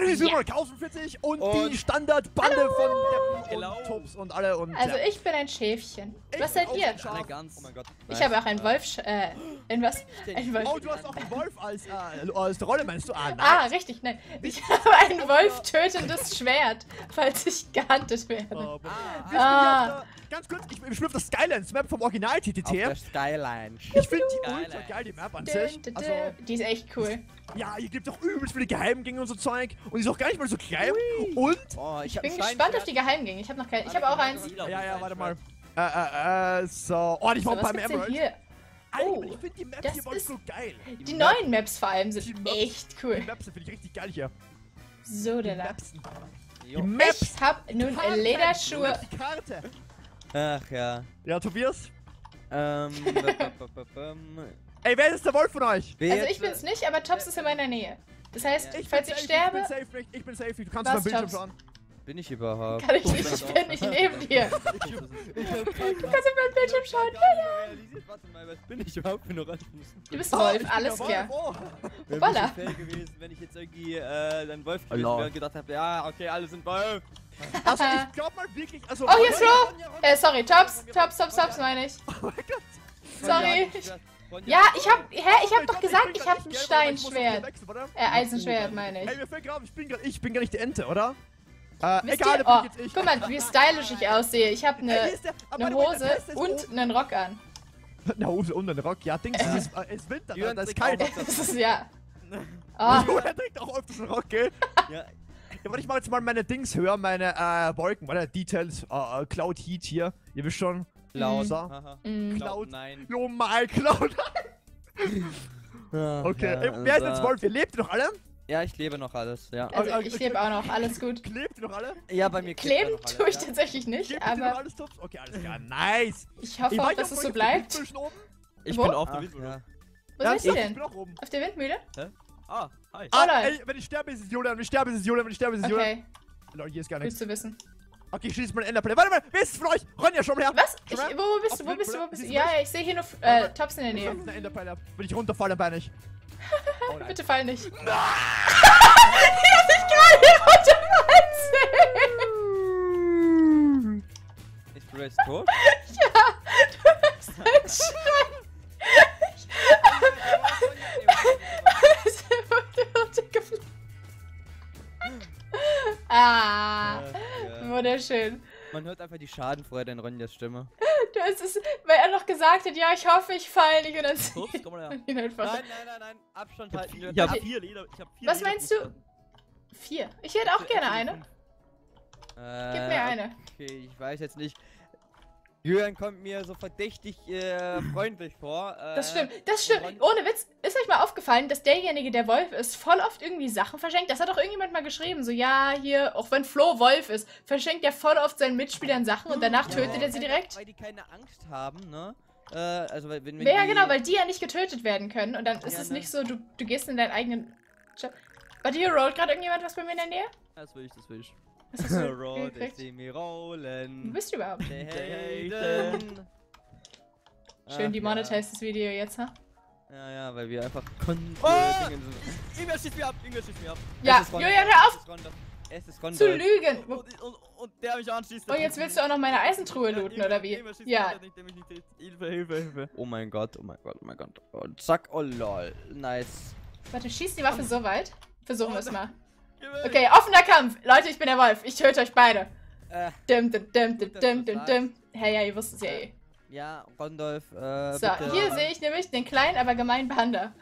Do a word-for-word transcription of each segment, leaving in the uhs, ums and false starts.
Hallo, hier ist Ja. Nummer tausendvierzig und, Und- die Standardbande von Deppen Hello. und Tops und alle und Also ja. ich bin ein Schäfchen. Ich Was bin seid auch ihr? ein Schaf. Eine Gans. Oh mein Gott. Ich habe auch einen Wolf, sch- äh, ein was? Ein Wolf. Oh, du hast auch einen Wolf als, äh, als Rolle, meinst du? Ah, nein. Ah, richtig, nein. Ich habe ein Wolf-tötendes Schwert, falls ich gehandelt werde. Oh, Ah, wir spielen Ah. hier auf der, ganz kurz, ich, ich spiele auf der Skylines-Map vom Original-T T auf T. der Skyline. Ich finde die Skyline. ultra geil, die Map an Dün, sich. dün, Also, dün. Die ist echt cool. ja, hier gibt auch übelst viele Geheimgänge und so Zeug. Und die ist auch gar nicht mal so klein. Und, Oh, ich, Ich hab bin ein gespannt auf Steinschwert. die Geheimgänge. Ich habe noch kein, ich habe auch eins. ja, ja, warte mal. Äh, äh, äh, so. Oh, ich So, brauche ein was paar mehr gibt's denn Emeralds. hier? Alter, Oh, ich finde die Map das hier voll ist- so geil. Die Map- neuen Maps vor allem Die sind Maps- echt Die cool. Maps finde ich richtig geil hier. So, Die der da. Maps. Jo. Die Maps. Ich habe nun Karte. Lederschuhe. Die Karte. Ach ja. Ja, Tobias? Ähm. b- b- b- b- bum. Ey, wer ist der Wolf von euch? Wer Also jetzt- ich bin's nicht, aber Tops ist in meiner Nähe. Das heißt, Ich falls bin ich safe, sterbe, Ich bin safe nicht. Ich bin safe nicht. Du kannst Was, auf meinen Bildschirm Tops? schauen. bin ich überhaupt? kann ich nicht, ich bin nicht neben dir. Du kannst auf meinen Bildschirm schauen. Warte mal, was bin ich überhaupt für eine Rolle? Du bist ein Wolf, ich bin alles der klar. Wolf, oh. Voila. Fair gewesen, wenn ich jetzt irgendwie äh, dann Wolf gewesen Allah. wäre und gedacht habe, ja, okay, alle sind Wolf. Also, ich glaub mal wirklich. Also, Oh, hier ist Ronja, Flo. Ronja, Ronja. Äh, sorry, Tops, Tops, Tops, Tops meine ich. Oh mein Gott. Sorry. Ja, ich hab, hä, ich hab doch gesagt, ich hab ein Steinschwert. Äh, Eisenschwert meine ich. Ey, mir fällt gerade auf, ich bin gar ich bin gar nicht die Ente, oder? Äh, Wisst egal, ihr, da oh, bin ich jetzt ich. guck mal, wie stylisch ich aussehe. Ich hab Ey, hier eine ist der- aber eine warte mal, der Hose Beste ist und oben. einen Rock an. Eine Hose und einen Rock. Ja, Dings, es ist, äh, es ist Winter, Jürgen da ist trinkt kalt. auch was Das ist ja. Ah, Oh, er trägt auch öfters einen Rock, gell? Ja, Ja, warte, ich mach jetzt mal meine Dings höher, meine äh, Wolken, warte, Details, äh, äh, Cloud Heat hier. Ihr wisst schon. laut. So. Haha. mm. Cloud. Nein. Jo, mal Cloud. Okay, Ey, wer ist jetzt Wolf? Ihr lebt noch alle? Ja, ich lebe noch alles, ja. Also ich lebe auch noch, alles gut. Klebt ihr noch alle? Ja, bei mir klebt Kleben da noch alles, tue ich ja. tatsächlich nicht, Klebt ihr noch aber alles, Tops? Okay, alles klar, nice. ich Ich hoffe war auch, hier dass es auf so der bleibt. Windmühle oben. Ich Wo? bin auf der Ach, Windmühle. ja. Wo Ja, bist du ich denn? bin auch oben. Auf der Windmühle? Ah, hi. Ah, lol. ey, wenn ich sterbe, ist es Julian. Wenn ich sterbe, ist es Julian. Wenn ich sterbe, ist es Julian. Okay, Lol, hier ist gar gut nichts. zu wissen. Okay, ich schieße mal Enderplay. Warte mal, wer ist es von euch? Ronja, schon mal her. Was? Ich, Schon mal? wo, wo bist Auf du? der Wo bist du? Wo Windmühle? bist du? Siehst du Ja, mich? ja, ich sehe hier nur äh, Tops in der Ich Nähe. hab eine Enderpeile. Wenn ich runterfalle, dann bin ich. Oh nein. Bitte fall nicht. Nein! Ich hab dich gerade hier runterfallen sehen. Ist Grace tot? Ja, du bist ein Schwein. Ich wurde runtergeflogen. Ah, Ach, ja. wunderschön. Man hört einfach die Schadenfreude in Ronjas Stimme. Du hast es, weil er noch gesagt hat, ja, ich hoffe, ich falle nicht und dann Tops, komm mal her. ihn einfach. Nein, nein, nein, nein. Abstand halten. Ich hab Okay. vier Leder. Ich hab vier Was meinst du? Lederbrüste. Vier. Ich hätte auch gerne eine. Äh, Gib mir eine. Okay, ich weiß jetzt nicht. Jürgen kommt mir so verdächtig äh, freundlich vor. Äh, Das stimmt, das stimmt. Ron- Ohne Witz, ist euch mal aufgefallen, dass derjenige, der Wolf ist, voll oft irgendwie Sachen verschenkt? Das hat doch irgendjemand mal geschrieben. So, ja, hier, auch wenn Flo Wolf ist, verschenkt er voll oft seinen Mitspielern Sachen und danach Ja, tötet er sie weil- direkt. Weil die keine Angst haben, ne? Äh, also weil- wenn, wenn Ja, die, genau, weil die ja nicht getötet werden können. Und dann ist Ja, es ne? nicht so, du, du gehst in deinen eigenen... Sch- Warte, hier rollt gerade irgendjemand was bei mir in der Nähe? Das will ich, das will ich. Was hast du Roll, ich gekriegt? seh mir rollen. Wo bist du überhaupt? Der Helden. Helden. Schön Ach, demonetized das Video jetzt, ha? Ja, ja, ja, weil wir einfach kon Oh! äh, Dingen sind. Irgendwer schießt mir ab, irgendwer schießt mir ab. Ja, Es ist Rondolf, Julian, hör auf Es ist Rondolf. Es ist zu Rondolf. lügen! Wo- Und, und, und der mich anschießt. Und jetzt willst du auch noch meine Eisentruhe Ja, looten, irgendwer- oder wie? irgendwer schießt Ja, mich, der nicht- der mich nicht hilft. Hilfe, Hilfe, Hilfe. Oh mein Gott, oh mein Gott, oh mein Gott. Und zack, oh lol. Nice. warte, schießt die Waffe so weit? Versuchen wir es mal. Geh weg. Okay, offener Kampf. Leute, ich bin der Wolf. Ich töte euch beide. Äh, Dim, dim, dim, dim, Gut, dass dim, du's dim, dim. Hey, ja, ihr wusstet es ja eh. ja, Rondolf, äh, So, bitte. hier sehe ich nämlich den kleinen, aber gemeinen Panda.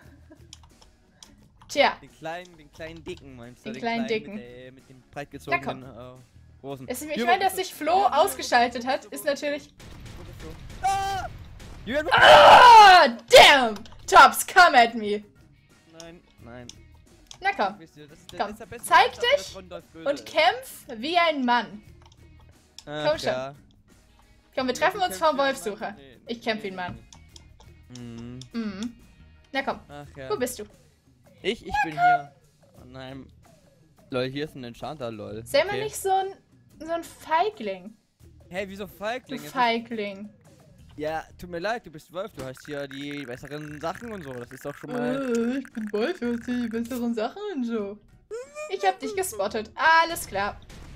Tja, Den kleinen, den kleinen Dicken meinst du? Den kleinen Dicken. Mit, äh, mit dem breitgezogenen, äh, großen. es, ich Jürgen, meine, dass bitte. sich Flo ausgeschaltet hat, ist natürlich... Wo bist du? Ah! Jürgen, Ah, damn! Tops, come at me. Nein, nein. Na komm. Wisst ihr, das ist der, Komm, das ist der beste zeig Maßstab, dich dass Rondolf böse Und ist. kämpf wie ein Mann. Ach, komm schon. ja. Komm, wir treffen uns Kämpf vom wie ein Wolfsucher. Mann. Nee, Ich kämpf wie nee, ein Mann. Mhm. Mhm. Na komm, Ach ja. wo bist du? Ich, ich bin hier. An einem. Lol, hier ist ein Enchanter, lol. Sei mal Okay. nicht so ein, so ein Feigling. Hey, wieso Du Feigling? Es ist- Feigling. Ja, tut mir leid, du bist Wolf, du hast hier die besseren Sachen und so. Das ist doch schon mal. Oh, ich bin Wolf, ich hab die besseren Sachen und so. Ich hab dich gespottet. Alles klar.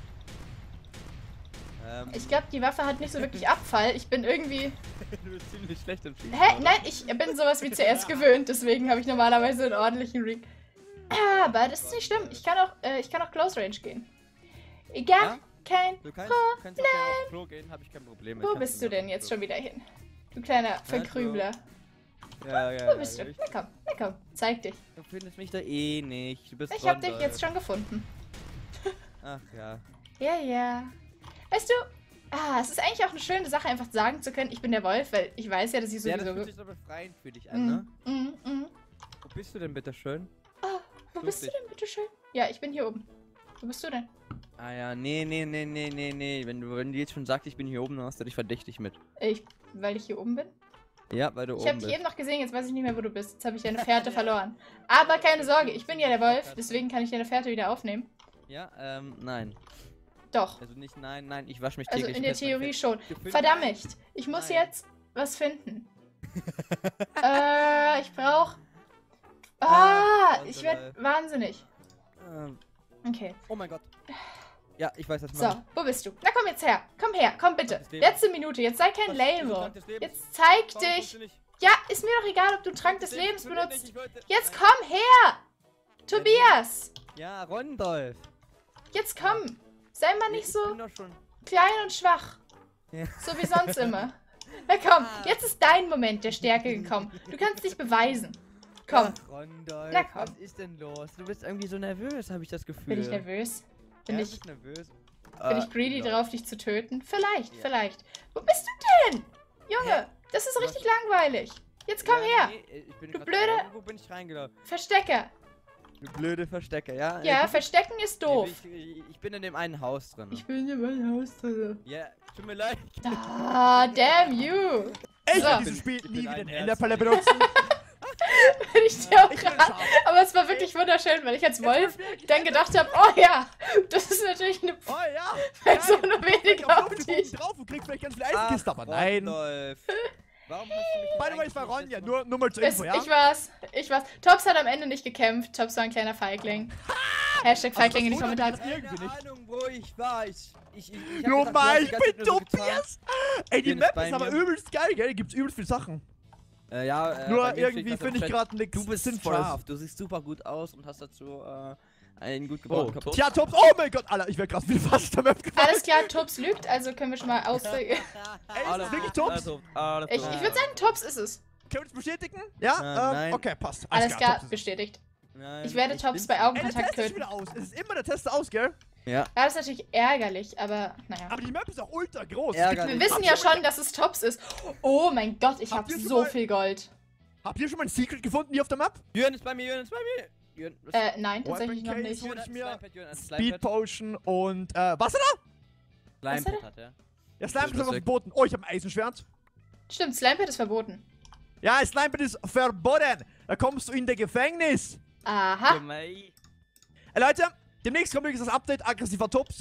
Ähm, Ich glaube, die Waffe hat nicht so wirklich Abfall. Ich bin irgendwie... du bist ziemlich schlecht im Schießen. Hä? oder? Nein, ich bin sowas wie C S gewöhnt. Deswegen habe ich normalerweise einen ordentlichen Ring. Aber das ist nicht schlimm. Ich kann auch, äh, ich kann auch Close Range gehen. Egal, Ja? kein... Du kannst, du kannst auch gerne aufs Klo gehen, hab ich kein Problem mit. Wo Kannst bist du mir denn aufs jetzt Klo. schon wieder hin? Du kleiner Verkrübler. Ja, ja, Wo bist du? ja, ich, Na komm, na komm, zeig dich. du findest mich da eh nicht. Du bist Ich hab dich Rondolf. jetzt schon gefunden. Ach ja. Ja, ja. Weißt du, ah, es ist eigentlich auch eine schöne Sache, einfach sagen zu können, ich bin der Wolf, weil ich weiß ja, dass ich Ja, das sowieso... fühlt sich so befreiend für dich an, ne? mm, mm, mm. Wo bist du denn bitte schön? Ah, wo Such bist du dich. denn, bitteschön? Ja, ich bin hier oben. Wo bist du denn? Ah ja, nee, nee, nee, nee, nee, nee. Wenn du, wenn du jetzt schon sagst, ich bin hier oben, dann hast du dich verdächtig mit. Ich, weil ich hier oben bin? Ja, weil du Ich oben habe dich bist. eben noch gesehen, jetzt weiß ich nicht mehr, wo du bist. Jetzt habe ich deine Fährte verloren. Aber keine Sorge, ich bin ja der Wolf, deswegen kann ich deine Fährte wieder aufnehmen. Ja, ähm, nein. Doch. Also nicht nein, nein, ich wasche mich Also täglich. in der fest und Theorie fest. schon. Du findest- Verdammt, ich muss Nein. jetzt was finden. äh, ich brauch... Ah, Ah, ich werd wahnsinnig. Ähm, Okay. oh mein Gott. Ja, ich weiß, was ich So, mache. wo bist du? Na komm jetzt her. Komm her, komm bitte. Trank des Lebens. Letzte Minute, jetzt sei kein Was? Lame. Trank des Lebens. Jetzt zeig Warum dich. kommst du nicht? Ja, ist mir doch egal, ob du Trank des Das Lebens funktioniert benutzt. nicht, ich wollte- Jetzt Nein. komm her! Tobias! Ja, Rondolf. Jetzt komm! Sei mal nicht Ich so bin doch schon. klein und schwach. Ja. So wie sonst immer. Na komm, jetzt ist dein Moment der Stärke gekommen. Du kannst dich beweisen. Komm, Ach, Rondolf, Na komm. was ist denn los? Du bist irgendwie so nervös, habe ich das Gefühl. bin ich nervös? Bin ja, ich, du bist nervös. bin Äh, ich greedy ja. drauf, dich zu töten? Vielleicht, Ja. vielleicht. Wo bist du denn? Junge, Hä? das ist Was? richtig langweilig. Jetzt komm Ja, her. nee, ich bin Du grad- blöde- Wo bin ich reingelaufen? Verstecker. Du blöde Verstecker, ja? Äh, Ja, du- verstecken ist doof. Ich, ich, ich bin in dem einen Haus drin. Ich bin in meinem Haus drin. Ja, tut mir leid. Ah, damn you. Ich So. will dieses Spiel Ich bin nie wieder ein in Herz. Enderperle benutzen. Bin ich dir auch Ich bin grad. scharf. Aber es war wirklich wunderschön, weil ich als Wolf dann gedacht habe, oh ja, das ist natürlich eine Oh ja. Person Geil. nur Vielleicht wenig auf auf so viele dich. Punkte drauf und kriegst vielleicht ganz viele Ach, Eisenkisten, aber nein. Rondolf. Warum hast du mich By the way, eigentlich es war nicht Ronja, jetzt nur, nur mal zur Es, Info, ja? Ich war's, ich war's. Tops hat am Ende nicht gekämpft. Tops war ein kleiner Feigling. Hashtag Feigling in die das wundert Kommentare. mich irgendwie Keine nicht. Ahnung, wo ich war. Ich, ich, ich, ich hab Nur gedacht, du mal, hast die ich ganze bin Zeit nur so getan. Tobias. Ey, die Jürgen Map ist bei ist aber mir. übelst geil, gell? Gibt's übelst viele Sachen. Äh, ja, äh, bei Nur mir steht irgendwie das im finde ich Chat. gerade nichts Du bist Sinnvolles. scharf, du siehst super gut aus und hast dazu äh, einen gut Oh, gebauten Kopf. Tja, Tops, oh mein Gott, Alter, ich werde gerade wieder fast der Map gefallen. Alles klar, Tops lügt, also können wir schon mal ausreden. Ey, ist das wirklich Tops? Also, alles Ich, ich würde sagen, Tops ist es. Können wir das bestätigen? Ja? Äh, ähm, nein. Okay, passt. Alles klar, Tops ist es. bestätigt. Nein, Ich werde Tops bin's bei nicht. Ey, der Augenkontakt Test ist töten. wieder aus. Es ist immer der Test aus, gell? Ja. Ja, das ist natürlich ärgerlich, aber naja. Aber die Map ist auch ultra groß. Ärgerlich. Wir wissen ja schon, dass es Tops ist. Oh mein Gott, ich Habt habe ihr schon so mal- viel Gold. Habt ihr schon mal ein Secret gefunden hier auf der Map? Jürgen ist bei mir, Jürgen ist bei mir. Jürgen, was- Äh, nein, tatsächlich Weapon noch Case nicht. hol ich mir. Slimepad, Jürgen, ein Speed Slimepad. Potion und, äh, was hat er? Slimepad hat er. Ja, Slime Das ist ist auf weg. verboten. Oh, ich habe ein Eisenschwert. Stimmt, Slimepad ist verboten. Ja, Slime ist verboten. Da kommst du in der Gefängnis. Aha. Gemein. Ey, Leute, demnächst kommt übrigens das Update aggressiver Tops.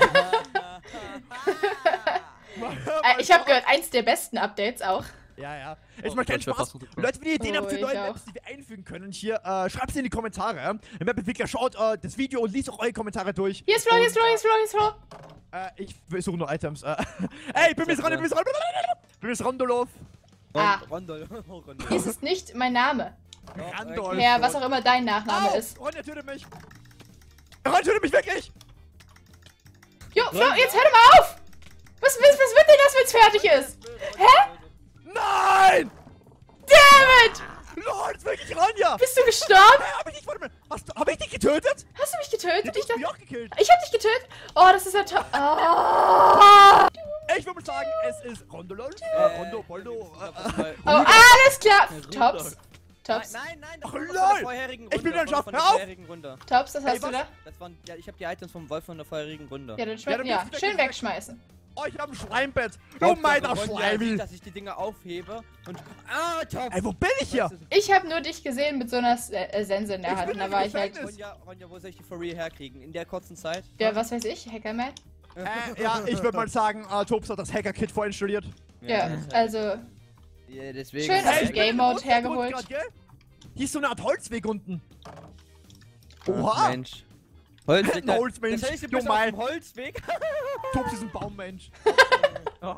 Äh, ich habe gehört, eins der besten Updates auch. Ja, ja. Jetzt Oh, mal keinen ich wär Spaß. fast runtergefallen. Leute, wenn ihr Ideen Oh, habt für ich neue auch. Maps, die wir einfügen können, hier, äh, schreibt es in die Kommentare. Der Map-Entwickler schaut äh, das Video und liest auch eure Kommentare durch. Hier ist Flo, hier ist Flo, hier ist Flo, hier ist Flo. Äh, ich suche nur Items. Äh, ey, bin mir Rondo, bin mir Rondo, bin mir Rondolov. Ah. Rondol. Rondol. Dies ist nicht mein Name. Randolph. Ja, was auch immer dein Nachname Au, ist. Ronja tötet mich. Ronja tötet mich wirklich. Jo, Flo, jetzt hör doch mal auf! Was, was, was wird denn das, wenn es fertig ist? Hä? Nein! Damn it! Lord, ist wirklich Ronja. Bist du gestorben? Hey, hab ich dich, warte mal. Hast du, hab ich dich getötet? Hast du mich getötet? Du Ich, hast mich dachte, auch gekillt. ich hab dich getötet? Oh, das ist ja toll. Oh. Ich würde sagen, es ist Rondolol. Äh, Rondo, Boldo. Äh, äh. Oh, alles klar. Rudolf. Tops. Tops. Nein, nein, das Ach, war von lol. der vorherigen Runde. Ich bin wieder das war scharf. von der Hör auf. vorherigen Runde. Tops, was Ey, hast du was? da? Das waren, ja, ich habe die Items vom Wolf von der vorherigen Runde. Ja, dann Ja, schmeckt. dann Ja, bist du schön weg. wegschmeißen. Oh, ich hab ein Schleimbett. Du Hauptsache, meiner Ronja Schleimel. sieht, dass ich die Dinger aufhebe und... Ah, top! Ey, wo bin ich hier? Weißt du, Ich habe nur dich gesehen mit so einer äh, äh, Sense in der Ich Hand. bin Da im war ich halt. Gefängnis. Ronja, Ronja, wo soll ich die for real herkriegen? In der kurzen Zeit? Ja, was weiß ich, Hackerman? Äh, ja, ich würde mal sagen, äh, Tops hat das Hacker-Kit vorinstalliert. Ja, das ist halt- also. Ja, deswegen... Schön, ist dass halt- du Game Mode unten hergeholt. Grad, gell? Hier ist so eine Art Holzweg unten. Ach, Oha. Mensch. Holzweg. Ein Holzmensch. Das heißt, du Jo, bist auf mei. dem Holzweg. Tops ist ein Baummensch. Oh.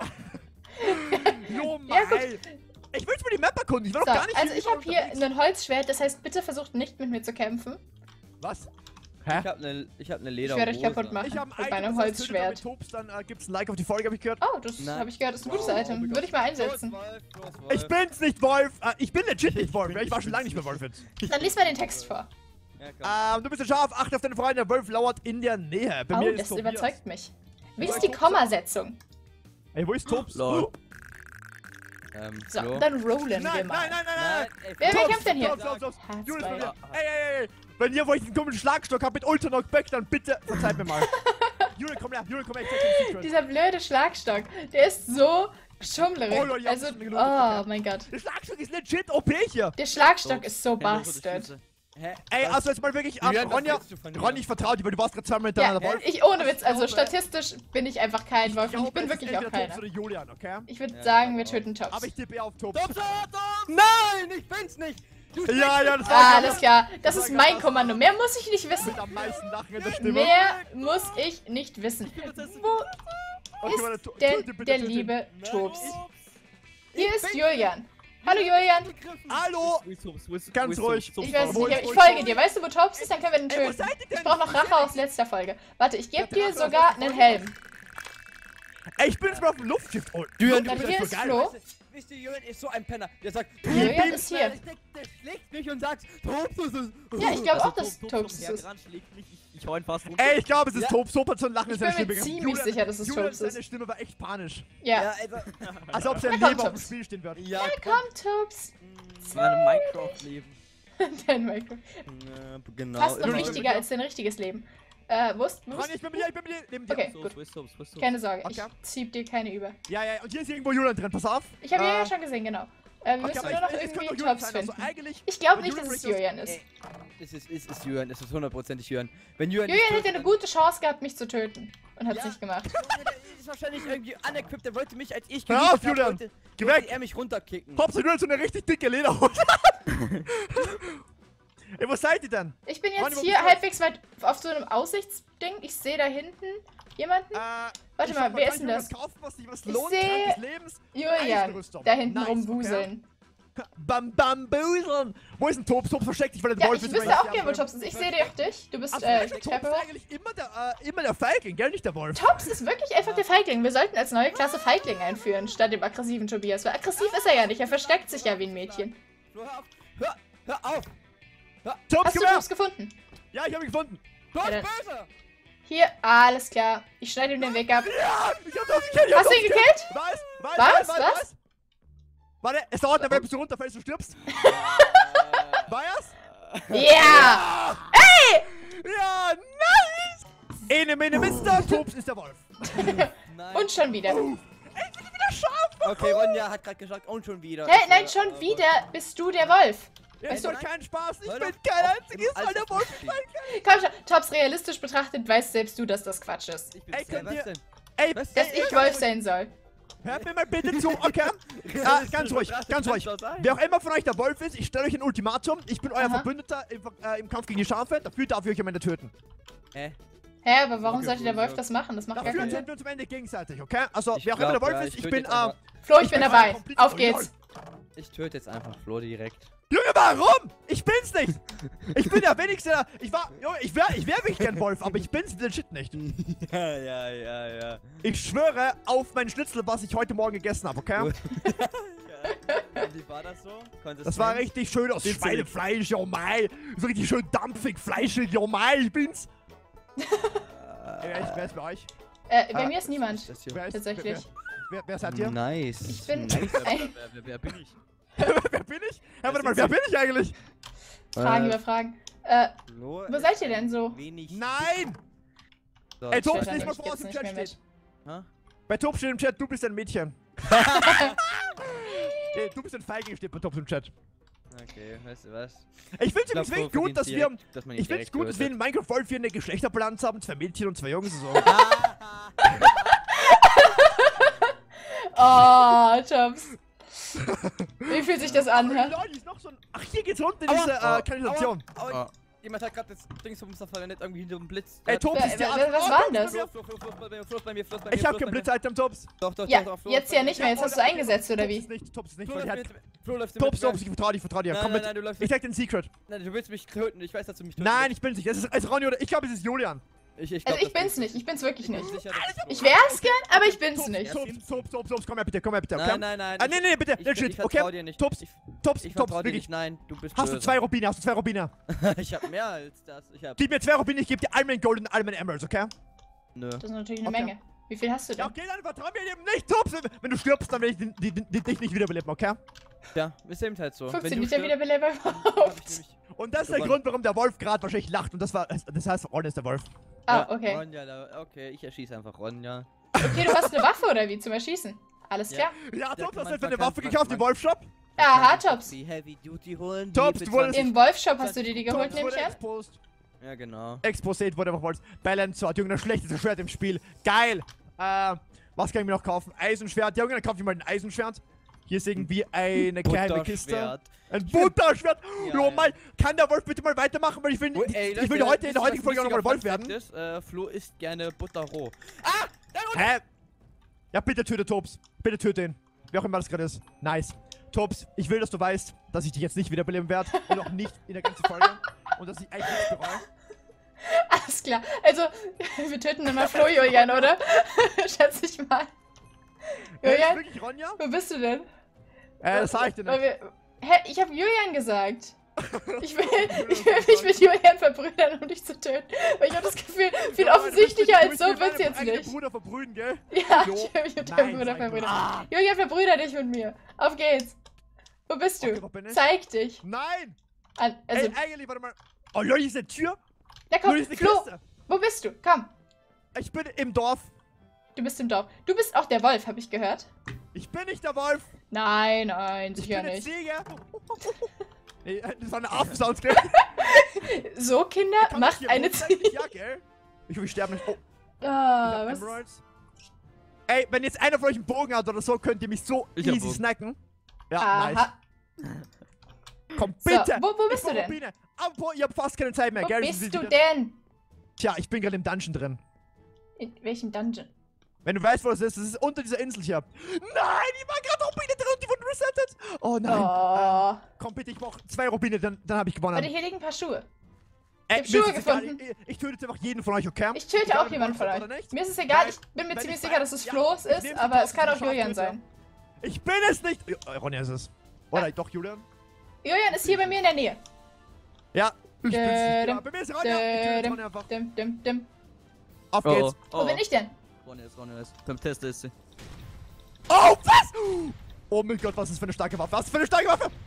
Jo, Ja, gut. mei. Ich will jetzt mal die Map erkunden. Ich will So, doch gar nicht also ich habe hier unterwegs. ein Holzschwert, das heißt, bitte versucht nicht mit mir zu kämpfen. Was? Hä? Ich hab ne, ich hab ne Ich Lederhose. werde euch kaputt machen. Ich habe Mit meinem Holzschwert. Tops, dann äh, gibt's ein Like auf die Folge, habe ich gehört. Oh, das Nein. habe ich gehört, das ist ein gutes Oh, Item. oh Würde ich mal einsetzen. Wolf, los, Wolf. Ich bin's nicht, Wolf. Äh, ich bin legit nicht Wolf. Ich war schon lange nicht mehr Wolf jetzt. Dann lies mal den Text vor. Ja, komm. Ähm, du bist ein Schaf, achte auf deine Freunde, der Wolf lauert in der Nähe. Bei Oh, mir ist das Tobias. überzeugt mich. Wie Wo ist ist die Tops? Kommasetzung? Ey, wo ist Tops? Lol. Ähm, So, Flo? dann rollen Nein, wir nein, mal. nein, nein, nein. Nein, ey, Wer- wer Tops, kämpft denn hier? Tops, Tops, Tops. Harzball. Julius, bei mir. Ey, ey, ey. Wenn ihr, wo ich einen dummen Schlagstock habt mit Ultra Knockback, dann bitte verzeiht mir mal. Julius, komm her, Julius, komm her, ich zeig dir den Secret. Dieser blöde Schlagstock, der ist so schummlerig. Oh, Leute, ja, Also, das ist mir gelohnt, oh mein Gott. Der Schlagstock ist legit O P hier. Der Schlagstock ist so Hände hoch, bastard. Füße. Hä? Ey, Was? also jetzt mal wirklich ab. Julian, was Ronja, willst du von mir? Ronja, ich vertraue dir, weil du warst gerade zweimal Ja, hintereinander Wolf. ich ohne Witz, also glaube- statistisch bin ich einfach kein Wolf und ich glaube, bin es ist wirklich auch entweder Tops keiner. oder Julian, okay? Ich würde Ja, sagen, wir genau. töten Tops. Aber ich tippe eher auf Tops. Tops, Tops! Nein, ich bin's nicht! Du Ja, ja, das war Ah, gerade alles klar. Das war ist gerade mein das- Kommando. Mehr muss ich nicht wissen. mit am meisten Lachen in der Stimme. Mehr muss ich nicht wissen. Wo Okay, warte, tu- ist denn töte bitte, der töte. liebe Tops? Tops. Hier ist Julian. Hallo Julian. Hallo! Wo ist Tops? Wo ist- Ganz wo ist ruhig. Tops? Ich Tops, weiß es Wo nicht, ist- aber wo ich ist- folge dir. Weißt du, wo Tops ist? Dann können wir den Ey, wo töten. seid ihr denn? Ich brauche noch Ich seh Rache aus nichts. letzter Folge. Warte, ich gebe Der dir Drache sogar aus der einen Folge. Helm. Ey, ich bin jetzt mal auf dem Luftschiff. Oh, Julian, Dann Luftschiff hier ist ist voll geil. Flo. Weißt du, wisst ihr, Julian ist so ein Penner. Der sagt, Julian ist hier. Der, der schlägt mich und sagt, Tops ist es. Ja, ich glaube Also, auch, dass Tops Tops vom es ist. Herrn schlägt mich. Ich, ich hau ihn fast runter. Ey, ich glaube, es ist Ja. Tops. So hat so ein Lachen in Ich seiner bin mir Stimme. ziemlich Julian- sicher, dass es Julian, Tops ist. seine Stimme war echt panisch. Ja. Ja, also, Als ob sein Na komm, Leben auf dem Tops. Spiel stehen würde. ja, Komm, Tops. Meine Minecraft-Leben. Dein Minecraft. Ja, genau. Fast noch Julian, wichtiger als dein richtiges Leben. Äh, wo ist, wo Mann, ist? ich bin mit dir, ich bin mit dir. Neben dir. Okay, So, gut. wo ist Tops? Wo ist Tops? Keine Sorge, Okay. ich zieh dir keine über. Ja, ja, und hier ist irgendwo Julian drin. Pass auf. Ich habe ihn Äh, ja schon gesehen, genau. Äh, wir Okay, müssen aber nur noch ich, es könnte irgendwie doch Julian Tops sein. Also finden. eigentlich. Ich glaube aber nicht, dass Julian es bringt uns- Julian ist. Ey, es ist, es ist Julian, es ist hundertprozentig Julian. Wenn Julian Julian nicht hätte eine tötet, gute Chance gehabt, mich zu töten. Und hat es Ja. nicht gemacht. dann- Junge, der ist wahrscheinlich irgendwie unequipped, der wollte mich, als ich Hör geliebt auf, hab, Julian. wollte, Geh wollte weg. er mich runterkicken. Tops und Julian so eine richtig dicke Lederhose. Ey, wo seid ihr denn? Ich bin Ronny, jetzt wo hier bist du? halbwegs weit auf so einem Aussichtsding. Ich sehe da hinten jemanden. Äh, Warte ich mal, sag wer kann ist ich denn irgendwas das? Kaufen, was sich was Ich lohnt, seh- Trank des Lebens? Julian, Eisenrüstung. da hinten Nice, rumwuseln. Bam, bam, buseln. Wo ist denn Tops? Tops versteckt sich, weil der Ja, Wolf ich ist. wüsste weil auch ich gerne, wo sterbe. Tops ist. Ich sehe dir auch dich. Du bist Also, äh, ist die Tops Treppe hoch. eigentlich immer der, äh, immer der Feigling, gell? Nicht der Wolf. Tops ist wirklich einfach der Feigling. Wir sollten als neue Klasse Feigling einführen, statt dem aggressiven Tobias. Weil aggressiv ist er ja nicht. Er versteckt sich ja wie ein Mädchen. Flo, hör auf. Hör, hör auf. Tops, Hast du komm her. Tops gefunden? Ja, ich hab ihn gefunden. Du bist Ja, dann- böse. Hier, alles klar. Ich schneide ihm den Weg ab. Ja, ich hab Tops gekillt. ich hab Hast du Tops ihn gekillt? Was? Was? Was? Was? Was? Warte, es dauert eine Weile, bis du runterfällst und stirbst. War er's? Ja! Ja, nice! Ene, mene, Mister, Tops ist der Wolf. Nein. Und schon wieder. Oh, ey, ich bin wieder scharf. Okay, Ronja hat gerade gesagt, und schon wieder. Hä? Ich, Nein, äh, schon äh, wieder bist du der Wolf. Jetzt Ey, soll nein. kein Spaß. Ich Hör bin doch kein auf, einziges im Mal der Wolf. Alter. Komm schon, Tops realistisch betrachtet weißt selbst du, dass das Quatsch ist. Ich bin Ey, sehr- könnt was ihr- denn? Ey, Was? Dass ey, ich Wolf sein soll. hört mir mal bitte zu, okay? Ah, ganz ruhig, ganz ruhig. Wer auch immer von euch der Wolf ist, ich stelle euch ein Ultimatum. Ich bin euer Aha. Verbündeter im, äh, im Kampf gegen die Schafe. Dafür darf ich euch am Ende töten. Hä? Hä, aber warum Okay, sollte der gut, Wolf ja. das machen? Das macht gar Dafür keinen sind Sinn. wir uns am Ende gegenseitig, okay? Also, Ich wer auch immer der glaub, Wolf ja, ist, ich ich töte bin, jetzt einfach- ähm... Flo, ich ich bin bin dabei. komplett Auf voll geht's. Ich töte jetzt einfach Flo direkt. Junge, warum? Ich bin's nicht! Ich bin der wenigste, der- ich war, Junge, ich wär, ich wär wirklich gern Wolf, aber ich bin's legit nicht. Ja, ja, ja, ja. Ich schwöre auf mein Schnitzel, was ich heute Morgen gegessen habe, okay? Gut. ja. Und wie war das so? Konntest Das du- war richtig schön aus Witzig. Schweinefleisch, oh mei. So richtig schön dampfig, fleischig, oh mei, ich bin's. Ey, wer ist, wer ist bei euch? Äh, bei Ah, mir ist niemand. Das hier. Wer ist, Tatsächlich. Wer, wer, wer seid ihr? Nice. Ich bin Nice. ein Wer, wer, wer bin ich? Wer bin ich? Hä, warte mal, wer bin ich eigentlich? Fragen Äh, über Fragen. Äh, Flo wo seid ihr denn so? Wenig Nein! So, Ey, Ich Tops, weiß lies ja mal nicht, vor, was geht's im nicht Chat mehr steht. Hä? Bei Tops steht im Chat, du bist ein Mädchen. Nee, du bist ein Feigling, steht bei Tops im Chat. Okay, weißt du was? Ich find's Ich glaub, übrigens wirklich Flo gut, dass verdient wir... direkt, dass man ihn Ich find's direkt gut, dass wir in tötet. Minecraft Wolf hier eine Geschlechterbilanz haben. Zwei Mädchen und zwei Jungs. So. Oh, Tops. Wie fühlt sich das an, hä? Leute, ist noch so ein... Ach, hier geht's runter in Aua, diese äh, aua, Kanalisation. Aua, aua. jemand hat gerade das Dingsbums verwendet, irgendwie hinter dem Blitz. Ey, Tops, Wer- ist der wer- was Oh, war Tops, denn das? bei mir. Flo, Flo, Flo, Flo, bei mir, Flo, bei mir, Flo, bei mir. Ich hab Flo, kein bei mir. Blitz-Item, Tops. Doch, doch, Ja, doch, doch, Flo, jetzt bei ja mir. nicht mehr, jetzt Ja, hast du oder- eingesetzt, oder Tops wie? ist nicht, Tops ist nicht, Flo weil der läuft hat... mit, Flo läuft Tops, mit, Tops, ich vertraue dir, ich vertraue dir. Nein, Komm nein, mit. nein, du läufst Ich sag den Secret. Nein, du willst mich töten, ich weiß, dass du mich töten Nein, willst. ich bin's nicht. Es ist, es ist Ronny oder... Ich glaube, es ist Julian. Ich, ich Also glaub, ich das bin's bin nicht, ich bin's wirklich Ich bin nicht. sicher, dass es Ich Flo ist. wär's gern, aber ich bin's Tops, nicht. Tops, Tops, Tops, Tops, komm her bitte, komm her bitte, okay? Nein, nein, nein. Ah, nee, nee, bitte, ich, legit, ich vertrau okay? dir nicht. Tops, Ich, Tops, ich Tops, vertrau dir wirklich. nicht, nein, du bist Hast du böse. zwei Rubine, hast du zwei Rubine? Ich hab mehr als das. Ich hab. Gib mir zwei Rubine, ich gebe dir all mein Gold und all meine Emeralds, okay? Nö. Das ist natürlich eine Okay. Menge. Wie viel hast du Ja, denn? okay, dann vertrau mir eben nicht, Tops! Wenn du stirbst, dann will ich den- die- die- dich nicht wiederbeleben, okay? Ja, ist eben halt so. Funktioniert der stirbst, Wiederbeleber hab ich überhaupt? nämlich- Und das ist der Gewonnen. Grund, warum der Wolf gerade wahrscheinlich lacht. Und das war, das heißt, Ron ist der Wolf. Ah, Ja, okay. Ronja, da- okay, ich erschieße einfach Ronja. Okay, du hast eine Waffe, oder wie? Zum Erschießen? Alles Ja. klar. Ja, Da Tops, kann hast man du für eine verkaufen, Waffe gekauft man- im Wolf-Shop? Aha, Tops. Die Heavy Duty holen. Tops, die du für wurdest- zwanzig Im Wolf-Shop hast du dir die geholt, Tops nehme ich wurde an? exposed. Ja, genau. Exposed wurde einfach Wolf. Balance hat Junge, das schlechteste Schwert im Spiel. Geil. Äh, was kann ich mir noch kaufen? Eisenschwert. Junge, dann kaufe ich mal ein Eisenschwert. Hier ist irgendwie eine geheime Kiste. Butterschwert. Ein Butterschwert. Ja, Jo, ja. mal, kann der Wolf bitte mal weitermachen, weil ich will, Oh, ey, ich will Leute, heute in der wisst ihr, heutigen was Folge auch nochmal lustiger Wolf Fun werden. Fact Ist, äh, Flo isst gerne Butter roh. Hä? Ja, bitte töte Tops. Bitte töte ihn. Wer auch immer das gerade ist. Nice. Tops, ich will, dass du weißt, dass ich dich jetzt nicht wiederbeleben werde. Und auch nicht in der ganzen Folge. Und dass ich eigentlich nichts bereue. Alles klar. Also, wir töten immer Flo, Julian, oder? Schätze ich mal. Äh, ist Julian, wirklich Ronja? wo bist du denn? Äh, das sag ich dir Weil nicht. wir, hä? Ich habe Julian gesagt. Ich will, ich will mich mit Julian verbrüdern, um dich zu töten. Weil ich habe das Gefühl, viel Ja, offensichtlicher du als willst so mit wird's meinem jetzt eigenen nicht. Bruder verbrühen, gell? Ja, Jo. ich will mich mit Nein, deinem Bruder sag ich mal. verbrüdern. Ah. Julian, verbrüder dich mit mir. Auf geht's. Wo bist du? Okay, wo bin ich? Zeig dich. Nein! An, also, Ey, eigentlich, warte mal. Oh, Leute, hier ist eine Tür. na komm, Leute, hier ist eine Flo, Kiste. wo bist du? Komm, Ich bin im Dorf. du bist im Dorf. Du bist auch der Wolf, habe ich gehört. Ich bin nicht der Wolf. Nein, nein, Ich sicher bin eine nicht. Ziege. Nee, das war eine Affensound, gell? So, Kinder, Kann ich macht hier eine wohnen? Ziege. Ja, gell? Ich hoffe, ich sterbe nicht. Oh, ich Ah, hab was? Emeralds. Ey, wenn jetzt einer von euch einen Bogen hat oder so, könnt ihr mich so Ich hab easy Bogen. snacken. Ja, nice. Aha. Komm, So, bitte. wo, wo Ich bist du brauch denn? Rubine. Aber ich hab fast keine Zeit mehr, Wo gell? Das bist ist du wieder- denn? Tja, ich bin gerade im Dungeon drin. In welchem Dungeon? Wenn du weißt, wo das ist, das ist unter dieser Insel hier. Nein, ich war gerade Rubine drin und die wurden resettet. Oh nein. Oh. Komm bitte, ich brauch zwei Rubine, dann, dann habe ich gewonnen. Warte, hier liegen ein paar Schuhe. Ey, hab mir Schuhe ist es egal, gefunden. Ich, ich töte einfach jeden von euch, okay? Ich töte Egal, auch ob jemanden ihr von wollt euch. oder nicht. Mir ist es egal, Nein, ich bin mir wenn ziemlich ich sicher, dass es ja, Flo's ich ist, nehm's aber mit es kann auf, auch ich Julian töte. sein. Ich bin es nicht. Ja, Ronja ist es. Oder doch, Julian? Julian ist hier bei mir in der Nähe. Ja, ich bin's nicht. Ja, Dödem, bei mir ist Ronja. Ich töte dödem, Ronja einfach. dim, dim, dim. Auf Oh, geht's. oh, oh. Wo bin ich denn? Ronja ist, Ronja ist. Beim Test ist sie. Oh, was? Oh mein Gott, was ist das für eine starke Waffe? Was ist das für eine starke Waffe?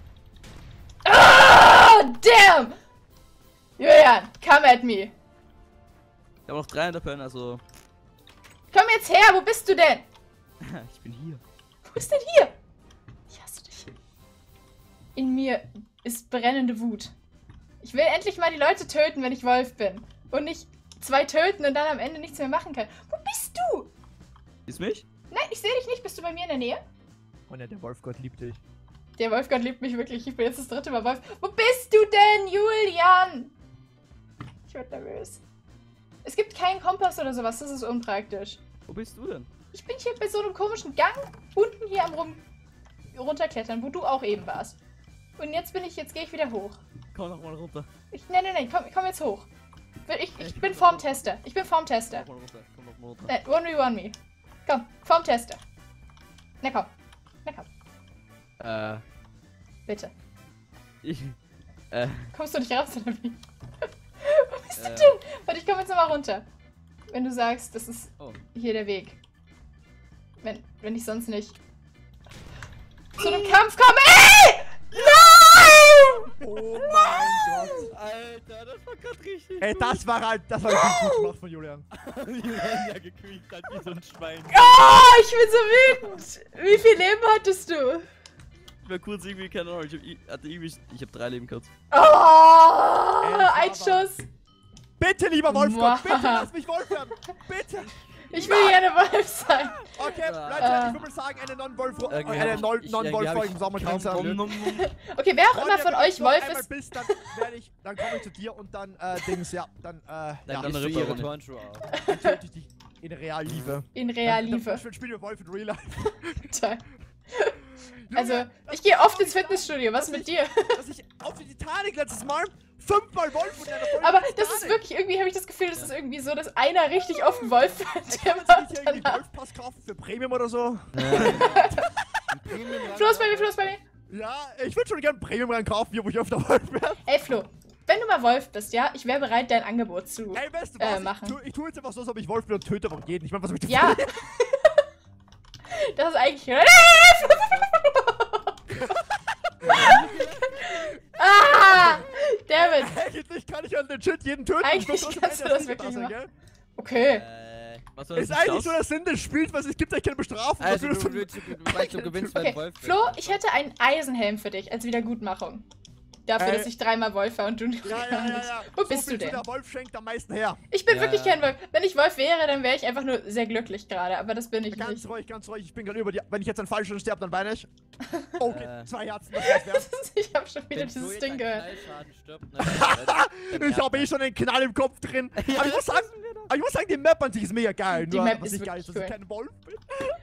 Oh, damn! Julian, come at me. Ich habe noch drei in der Pen, also. Komm jetzt her, wo bist du denn? Ich bin hier. Wo ist denn hier? Ich hasse dich. In mir ist brennende Wut. Ich will endlich mal die Leute töten, wenn ich Wolf bin. Und nicht zwei töten und dann am Ende nichts mehr machen kann. Wo bist du? Ist mich? Nein, ich sehe dich nicht. Bist du bei mir in der Nähe? Ronja, der Wolfgott liebt dich. Der Wolfgott liebt mich wirklich. Ich bin jetzt das dritte Mal Wolf. Wo bist du denn, Julian? Ich werd nervös. Es gibt keinen Kompass oder sowas. Das ist unpraktisch. Wo bist du denn? Ich bin hier bei so einem komischen Gang unten hier am rum runterklettern, wo du auch eben warst. Und jetzt bin ich, jetzt gehe ich wieder hoch. Komm noch mal runter. Ich, nein, nein, nein, komm, komm jetzt hoch. Ich, ich, ich bin vorm Tester. Ich bin vorm Tester. Komm mal runter. Komm noch mal runter. Nein, one v one me. Komm, vorm Tester. Na komm. Na komm, Äh, bitte. ich. Äh, Kommst du nicht raus oder wie? Wo bist du Äh. denn? Warte, ich komme jetzt nochmal runter. Wenn du sagst, das ist oh. hier der Weg. Wenn, wenn ich sonst nicht zu einem Kampf komme. Ey! Nein! Oh mein Gott. Alter, das war grad richtig. Ey, das war halt, das war richtig gut gemacht von Julian. Wie Ronja gequiekt hat, wie so ein Schwein. Oh, ich bin so wütend. Wie viel Leben hattest du? Ich war kurz irgendwie, keine Ahnung, ich hab, i- hatte irgendwie. Ich hab drei Leben gehabt. Oh, Ey, ein aber- Schuss. Bitte, lieber Wolfgott, bitte Wow. lass mich Wolf werden. Bitte. Ich will gerne Wolf sein. Okay, Ah. Leute, Äh. ich würde mal sagen, eine Non-Wolf, Irgendwie eine hab ich- Non- ich- Non-Wolf irgendwie hab folgen ich Sommer kaum kann Nom, nom, nom. Okay, wer auch immer von Ronja, euch wenn du Wolf einmal ist. bist, dann werde ich, dann komme ich zu dir und dann, äh, Dings, ja, dann, äh, ja, dann Dann Ripper, ihre Ronny. Turnschuhe auf. dann töte ich dich in Real-Liebe. In Real-Liebe. Dann spielen wir Wolf in Real Life. Toll. Also, Junge, ich gehe oft ins Fitnessstudio. Was ist mit dir? dass ich auf die Titanic letztes Mal fünfmal Wolf in einer Folge Aber Titanic. das ist wirklich, irgendwie habe ich das Gefühl, das ist irgendwie so, dass einer richtig oft einen Wolf Ey, wird. kann Der man sich nicht macht irgendwie danach. Wolfpass kaufen für Premium oder so? Flo ist bei mir, Flo ist bei mir. Ja, ich würde schon gerne Premium rein kaufen, hier wo ich öfter Wolf werde. Ey, Flo, wenn du mal Wolf bist, ja, ich wäre bereit, dein Angebot zu. Ey, weißt du Äh, was? machen. ich, tu, ich tue jetzt einfach so, als ob ich Wolf bin und töte einfach jeden. Ich meine, was soll ich Ja. tun? Das ist eigentlich. Ah! David! Eigentlich kann ich ja legit jeden töten. Eigentlich Ich muss trotzdem kannst du einer das Sieger wirklich sein, machen. gell? Okay. Äh, Was soll Ist das eigentlich nicht so der Sinn des Spiels, was es gibt eigentlich keine Bestrafung. also dafür, du, dass du, du, du weißt, du gewinnst, wenn Okay, Wolf bist. Flo, ich hätte einen Eisenhelm für dich als Wiedergutmachung. Dafür, Ey. dass ich dreimal Wolf war und du nicht. Ja, ja, ja, ja. Wo so bist viel du zu denn? Der Wolf schenkt am meisten her. Ich bin Ja, wirklich ja. kein Wolf. Wenn ich Wolf wäre, dann wäre ich einfach nur sehr glücklich gerade, aber das bin ich Ganz nicht. ruhig, ganz ruhig. Ich bin gerade über die. Wenn ich jetzt an falschen sterbe, dann weine ich. Okay, Äh. zwei Herzen, das wär's wert. Ich habe schon wieder Wenn Flo dieses jetzt Ding an gehört. Knallschaden stirbt, dann- dann Ich habe eh schon einen Knall im Kopf drin. Aber ich muss sagen, aber ich muss sagen, die Map an sich ist mega geil. Die Nur, Map was ist nicht geil ist, dass wirklich ich kein Wolf bin.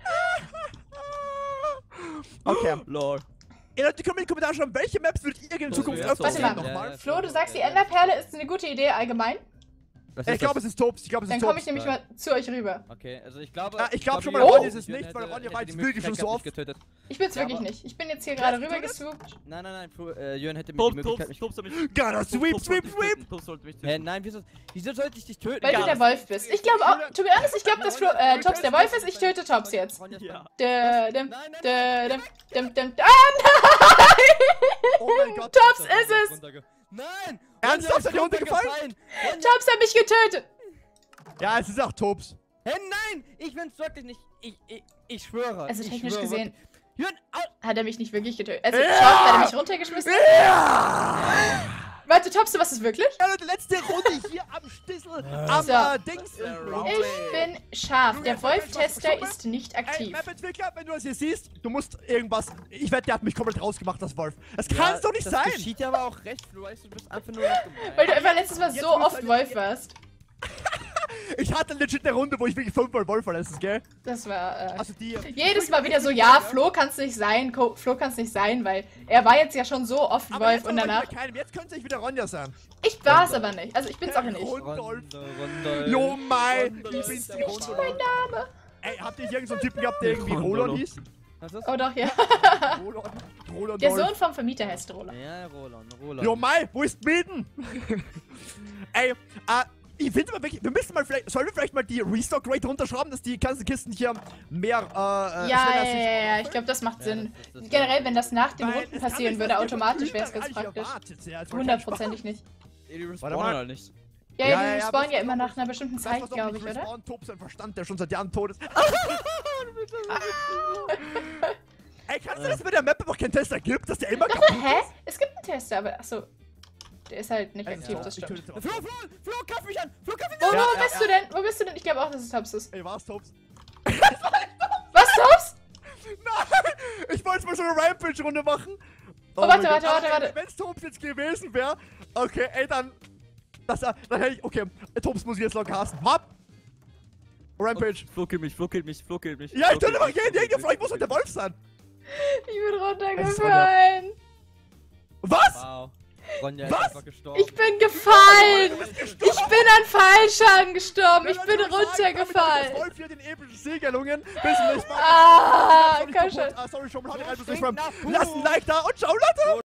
Okay. Lol. Ihr Leute, könnt mir in die Kommentare schreiben, welche Maps würdet ihr in Das Zukunft wär öfter Warte sehen mal. nochmal? Flo, du sagst, die Enderperle ist eine gute Idee allgemein. Was Ich ist glaube, das? es ist Tops. Ich glaube, es Dann ist komme Tops. ich nämlich mal zu euch rüber. Okay, also ich glaube. Ah, ich glaub schon mal, Jürgen Ronja ist es hätte- nicht, weil Ronja hätte war die jetzt wirklich Möglichkeit schon so gehabt, oft. mich getötet. Ich bin's Ja, wirklich aber- nicht. Ich bin jetzt hier gerade Wer- rüber du das? geswoopt. Nein, nein, nein, Flo, äh, Jürgen hätte mir Tops, die Tops, Möglichkeit, mich. Tops, Tops, Gotta sweep, sweep, sweep. Tops sollte mich Hä, töten. nein, wieso, wieso sollte ich dich töten? Weil du Gar der nicht. Wolf bist. Ich glaube auch, to be honest, ich glaube, dass Flo, äh, Tops der Wolf ist. Ich töte Tops jetzt. Ronja ist Ja. Dä, dim, Nein, nein, dä, nein, dim, dim, dim. Ah, Oh mein Gott. Tops Ronja ist es! runterge- Nein! Ernsthaft? Ronja ist Hat die runtergefallen? Ronja- Tops hat mich getötet! Ja, es ist auch Tops. Hä, nein! Ich bin's wirklich nicht. Ich, ich, ich schwöre. Also ich technisch schwöre gesehen wirklich. Jürgen, au! hat er mich nicht wirklich getötet. Also, Ja! Tops hat er mich runtergeschmissen. Ja! Warte, Tops, du was ist wirklich? Ja, Leute, letzte Runde hier am Stissel, am So. äh, Dings. Ja, Ich bin scharf. Der Wolf-Tester ist nicht Ey, aktiv. Map-Entwickler, wenn du das hier siehst, du musst irgendwas. Ich wette, der hat mich komplett rausgemacht, das Wolf. Das Ja, kann's doch nicht das sein! geschieht ja aber auch recht, Flo, weißt du, du bist einfach nur noch gemein. Weil du einfach letztes Mal Jetzt so muss oft er- Wolf warst. Ich hatte legit eine Runde, wo ich wirklich fünfmal Wolf war letztens, gell? Das war, äh... Also die. Jedes Mal wieder so, ja, Flo kann's nicht sein, Co Flo kann's nicht sein, weil er war jetzt ja schon so oft Aber Wolf jetzt und war danach. wieder keinem. Jetzt könnte es nicht wieder Ronja sein. Ich war's aber nicht. Also ich bin's auch nicht. Rundolf. Runde, Jo, mein. Rondolf. Ich bin's die Mein Rundolf. Name. Ey, habt ihr nicht irgendeinen so einen Typen gehabt, der irgendwie Rondolf. Roland hieß? Was ist? Oh doch, ja. Roland. Roland. Der Sohn vom Vermieter heißt Roland. Ja, Roland, Roland. Jo, Mai, wo ist Mieten? Ey, äh, ich finde aber wirklich, wir müssen mal vielleicht, sollen wir vielleicht mal die Restock Rate runterschrauben, dass die ganzen Kisten hier mehr, äh, äh, Ja, schneller ja, sich- ja, ja, ich glaube, das macht Ja, Sinn. das- das- das- Generell, wenn das nach den Weil Runden es kann passieren nicht würde, sein, automatisch wir wäre es haben ganz überall praktisch. erwartet, ja, es war kein Hundertprozentig nicht. Ey, die Warte respawnen mal. halt nicht. Ja, Ja, ja, ja, die ja, spawnen aber ja es- immer nach einer bestimmten Spaß. Zeit, glaube ich, oder? Respawn Tob sein Verstand, der schon seit Jahren tot ist. Ey, kannst du das mit der Map einfach keinen Tester gibt, dass der immer Doch, kaputt hä? Es gibt einen Tester, aber achso. Der ist halt nicht ist? aktiv, Ja, das ich stimmt. töte Flo, drauf. Flo, Flo, kauf mich an! Flo, kauf mich Wo, an! wo Ja, ja, bist ja. du denn? Wo bist du denn? Ich glaube auch, dass es Tops ist. Ey, war's Tobs? Was, Tops? Nein! Ich wollte mal so eine Rampage-Runde machen. Oh, warte, mein warte, Gott. warte, Aber warte. Wenn es Tobs jetzt gewesen wäre, okay, ey, dann. Das, äh, dann hätte ich. Okay, Tobs muss ich jetzt locker hassen. Hopp! Rampage. Flo killt mich, Flo killt mich, Flo killt mich. Ja, ich Flo töte mal killt mich, jeden, Flo irgendein killt Freund mich, muss doch der Wolf sein. Ich bin Es ist runtergefallen. Was? Wow. Ronja Was? ist einfach gestorben. Ich bin gefallen. Ich bin an Fallschaden gestorben. Ich bin Damit hat das runtergefallen. Wolf hier den epischen Sieg erlungen. Bis zum nächsten Mal. Ah, Sorry, komm kaputt. schon. Ah, sorry, schon mal. Flo Lasst stinkt nach ein Like da und ciao, Leute.